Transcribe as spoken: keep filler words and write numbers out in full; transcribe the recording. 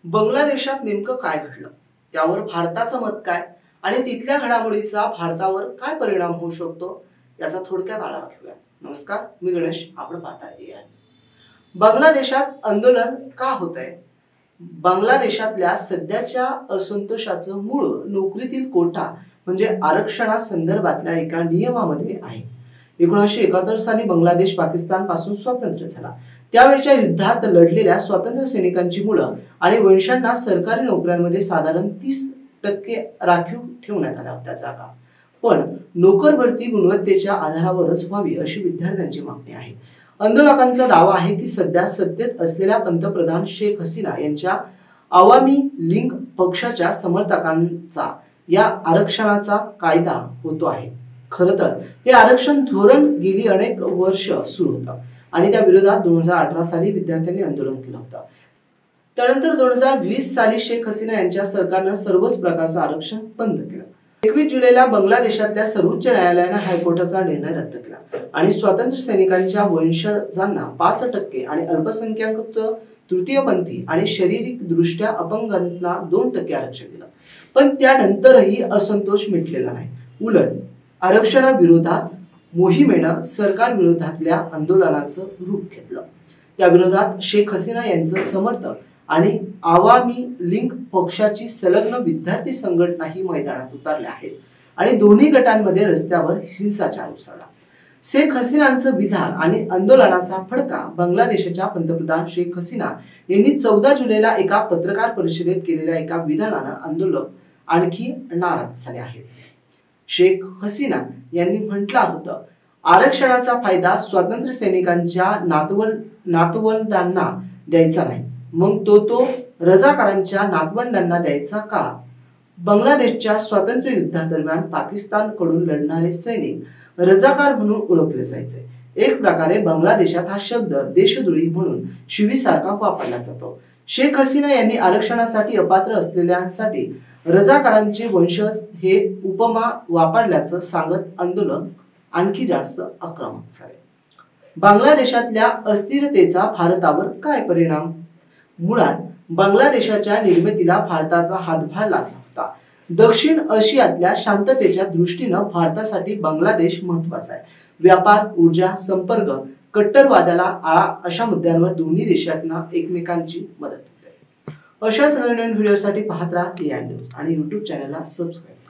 बांगलादेशात नेमकं काय घडलं, त्यावर भारताचं मत काय आणि तिथल्या घडामोडीचा भारतावर काय परिणाम होऊ शकतो याचा थोडक्यात आढावा घेऊया। नमस्कार, मी गणेश, आपण पाहताय आहे। बांगलादेशात आंदोलन का होतंय? बांगलादेशातल्या सध्याच्या असंतोषाचं मूळ नोकरीतील कोटा म्हणजे आरक्षणासंदर्भातल्या एका नियमामध्ये आहे। एकोणीसशे एकाहत्तर साली बांगलादेश पाकिस्तान पासून स्वतंत्र झाला। त्यावेळच्या युद्धात लढलेल्या स्वातंत्र्य सैनिकांची मुलं आणि वंशांना सरकारी नोकऱ्यांमध्ये साधारण तीस टक्के राखीव ठेवण्यात आल्या होत्या जागा, पण नोकर भरती गुणवत्तेच्या आधारावरच व्हावी अशी विद्यार्थ्यांची मागणी आहे। आंदोलकांचा दावा आहे की सध्या सत्तेत असलेल्या पंतप्रधान शेख हसीना यांच्या आवामी लीग पक्षाच्या समर्थकांचा या आरक्षणाचा कायदा होतो आहे। खरं तर हे आरक्षण धोरण गेली अनेक वर्ष सुरू होतं आणि त्या विरोधात दोन हजार अठरा साली विद्यार्थ्यांनी आंदोलन केलं होतं। त्यानंतर दोन हजार वीस साली शेख हसीना यांच्या सरकारनं सर्वच प्रकारचं आरक्षण बंद केलं। एकवीस जुलैला बांगलादेशातल्या सर्वोच्च न्यायालयानं हायकोर्टाचा निर्णय रद्द केला आणि स्वातंत्र्य सैनिकांच्या वंशजांना पाच टक्के आणि अल्पसंख्याक तृतीयपंथी आणि शारीरिक दृष्ट्या अपंगांना दोन टक्के आरक्षण दिलं। पण त्यानंतरही असंतोष मिटलेला नाही। उलट आरक्षणाविरोधात मोहिमेनं सरकार विरोधातल्या आंदोलनाचं रूप घेतलं। त्या विरोधात शेख हसीना यांचं समर्थक आणि आवामी लीग पक्षाची संलग्न विद्यार्थी संघटनाही मैदानात उतरल्या आहेत आणि दोन्ही गटांमध्ये रस्त्यावर हिंसाचार उसळला। शेख हसीनांचं विधान आणि आंदोलनाचा फडका बांगलादेशाच्या पंतप्रधान शेख हसीना यांनी चौदा जुलैला एका पत्रकार परिषदेत केलेल्या एका विधानानं आंदोलक आणखी नाराज झाले आहेत। शेख हसीना यांनी म्हटलं होतं, आरक्षणाचा फायदा स्वातंत्र्य सैनिकांच्या नातवंड नातवंडांना द्यायचा नाही, मग तो तो रजाकारांच्या नातवंडांना द्यायचा का? बांगलादेशच्या स्वातंत्र्य युद्धादरम्यान पाकिस्तानकडून लढणारे सैनिक रजाकार म्हणून ओळखले जायचे। एक प्रकारे बांगलादेशात हा शब्द देशद्रोही म्हणून शिवीसारखा वापरला जातो। शेख हसीना यांनी आरक्षणासाठी अपात्र असलेल्यांसाठी रजाकारांचे वंशज हे उपमा वापरल्याचं सांगत आंदोलन आणखी जास्त आक्रमक झाले। बांगलादेशातल्या अस्थिरतेचा भारतावर काय परिणाम? मुळात बांगलादेशाच्या निर्मितीला भारताचा हातभार लागला होता। दक्षिण आशियातल्या शांततेच्या दृष्टीनं भारतासाठी बांगलादेश महत्वाचा आहे। व्यापार, ऊर्जा, संपर्क, कट्टरवादाला आळा अशा मुद्द्यांवर दोन्ही देशांना एकमेकांची मदत होते। अशाच नवीन नवीन व्हिडिओसाठी पाहत राहा एआय न्यूज आणि यूट्यूब चॅनलला सबस्क्राईब